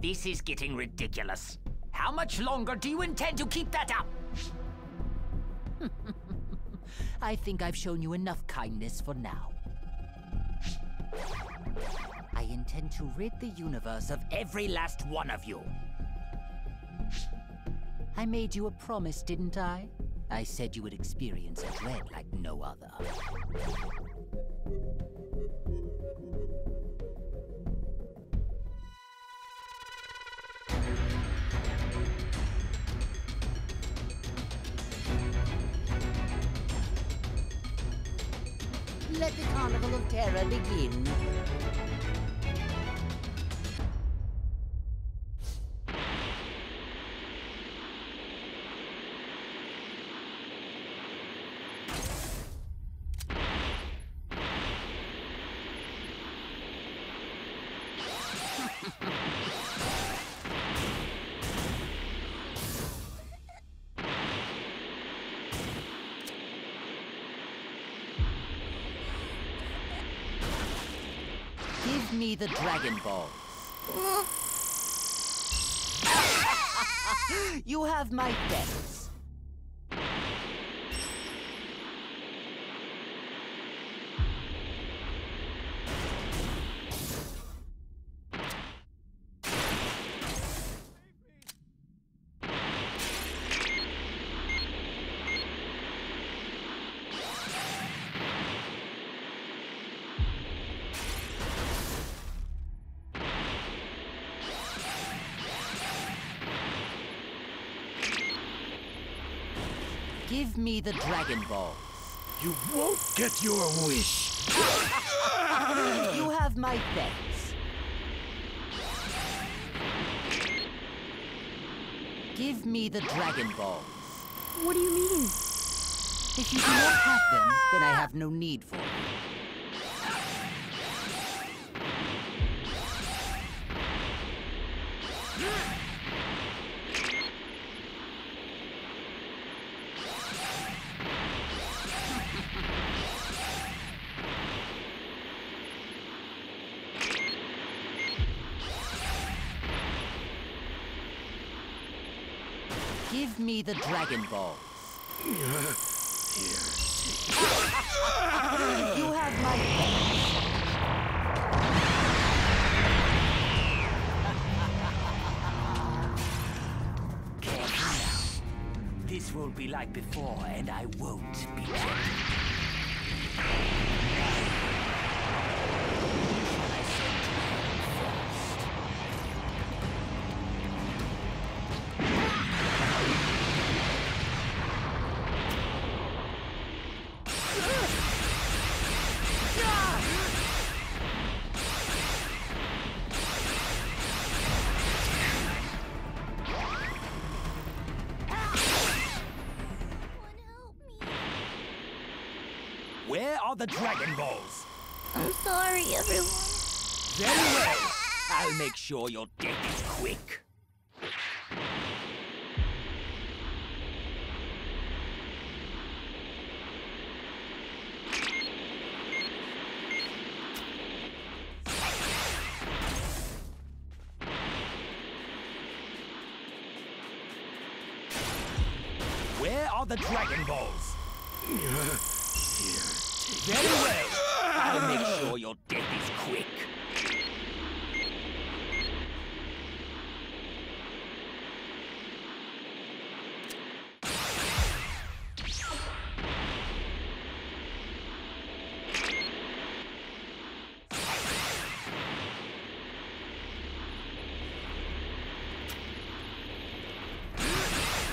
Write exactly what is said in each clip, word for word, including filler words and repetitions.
This is getting ridiculous. How much longer do you intend to keep that up? I think I've shown you enough kindness for now. I intend to rid the universe of every last one of you. I made you a promise, didn't I? I said you would experience a dread like no other. Let the Carnival of Terror begin. Give me the Dragon Balls. You have my thanks. Give me the Dragon Balls. You won't get your wish. You have my thanks. Give me the Dragon Balls. What do you mean? If you do not have them, then I have no need for them. Give me the Dragon Balls. Here, You have my thanks. Careful now. This will be like before, and I won't be gentle. Where are the Dragon Balls? I'm sorry, everyone. Very well. I'll make sure your death is quick. Where are the Dragon Balls? Very well. I'll make sure your death is quick.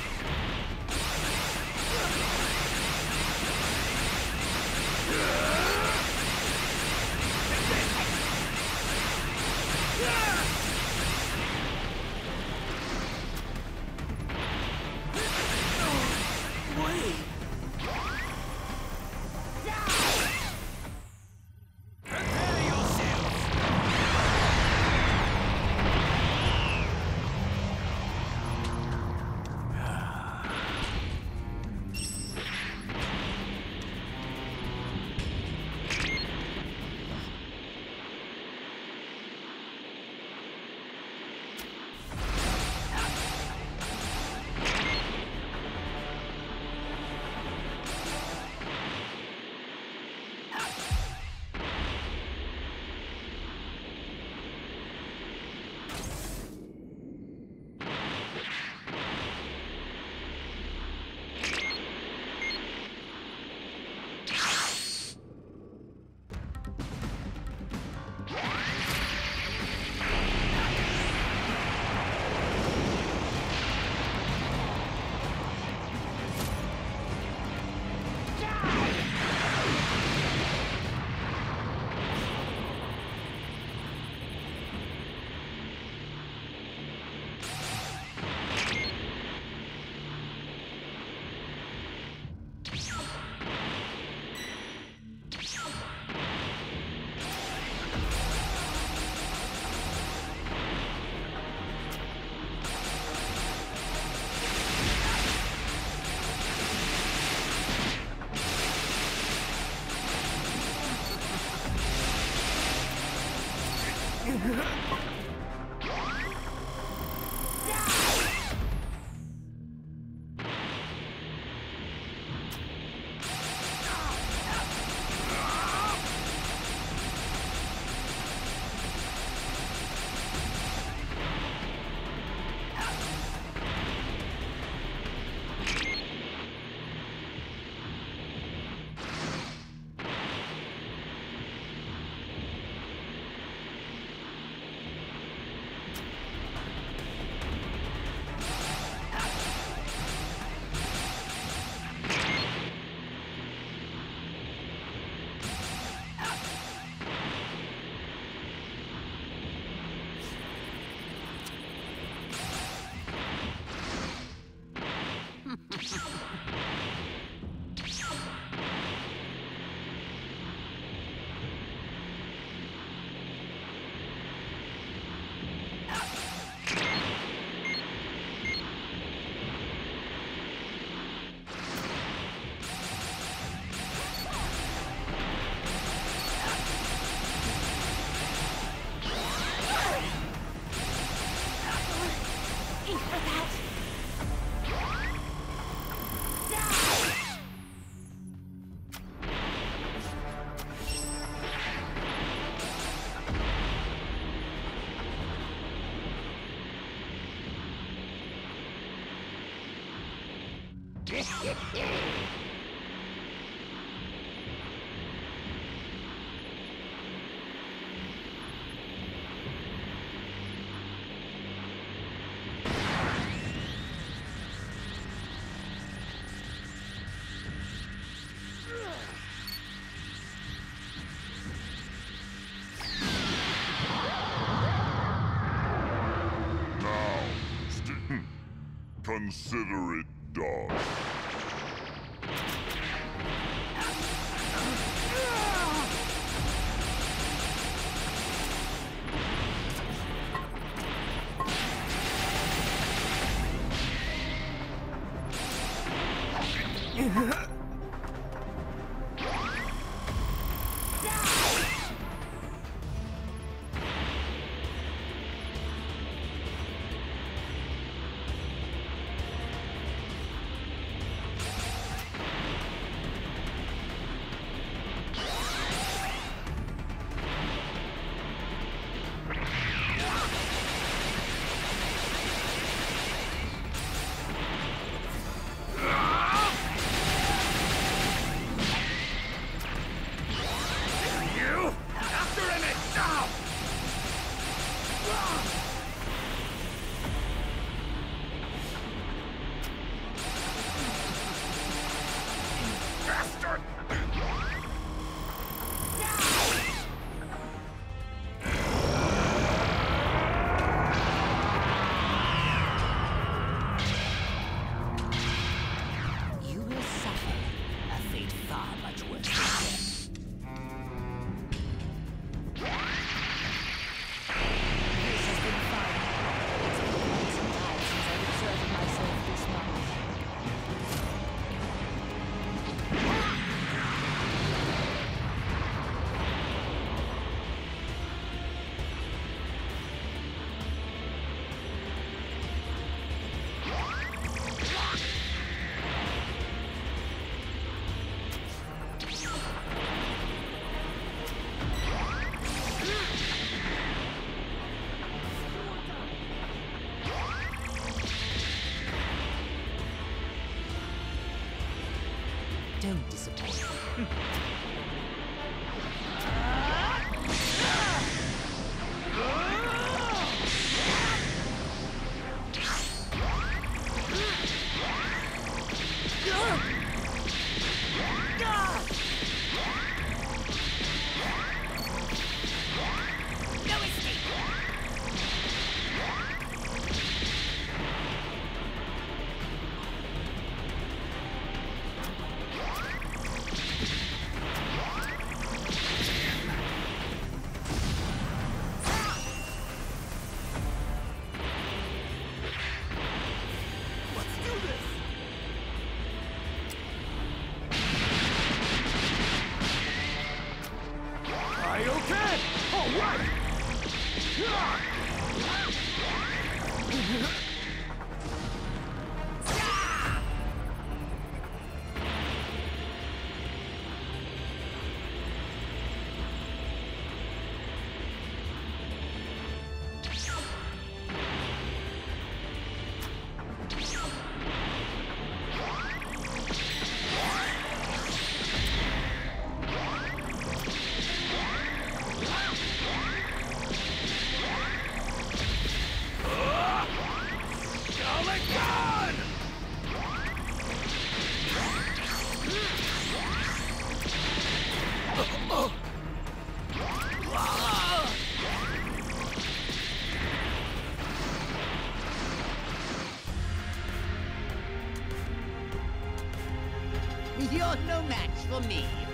here. Consider it done. Don't disappoint. You're no match for me.